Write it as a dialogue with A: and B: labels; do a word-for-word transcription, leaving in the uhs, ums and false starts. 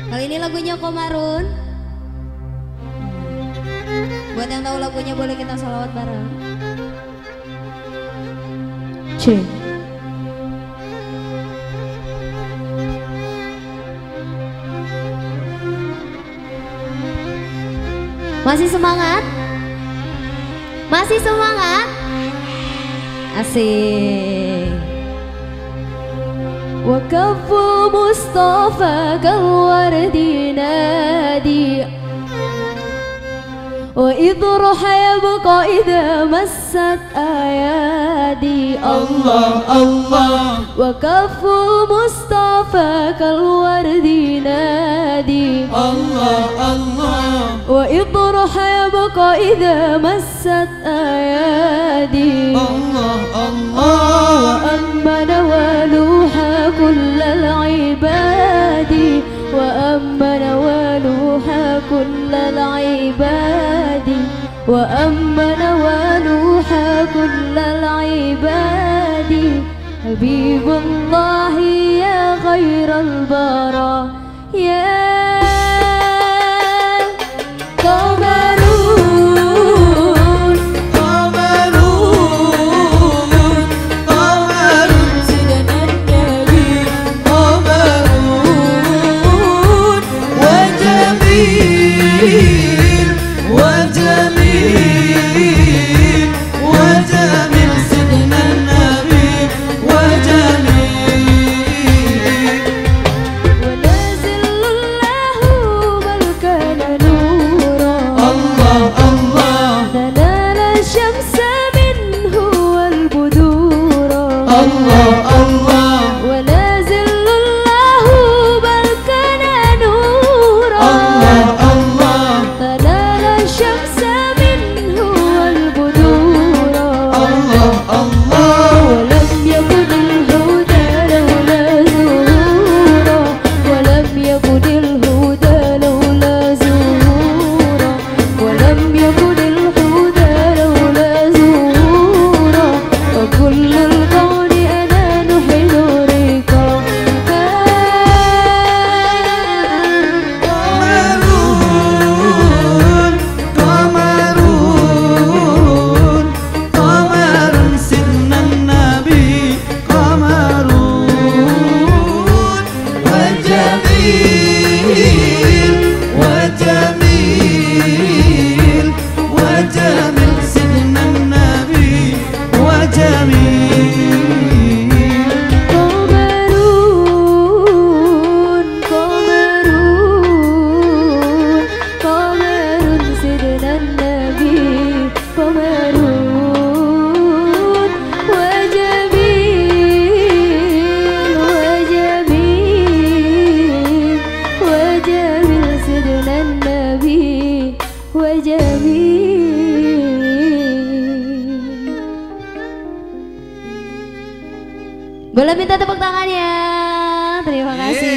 A: Kali ini lagunya Komarun. Buat yang tahu lagunya boleh kita salawat bareng. C. Masih semangat? Masih semangat? Asik. وكف مصطفى كالورد ينادي وإذ روح يبقى إذا مست أيادي الله الله وكف مصطفى كالورد ينادي الله الله وإذ روح يبقى إذا مست أيادي الله الله وأما نوالوها كل العباد وأما نوالوها كل العباد وأما نوالوها كل العباد حبيب الله يا خير البرى يا Boleh minta tepuk tangannya. Terima kasih.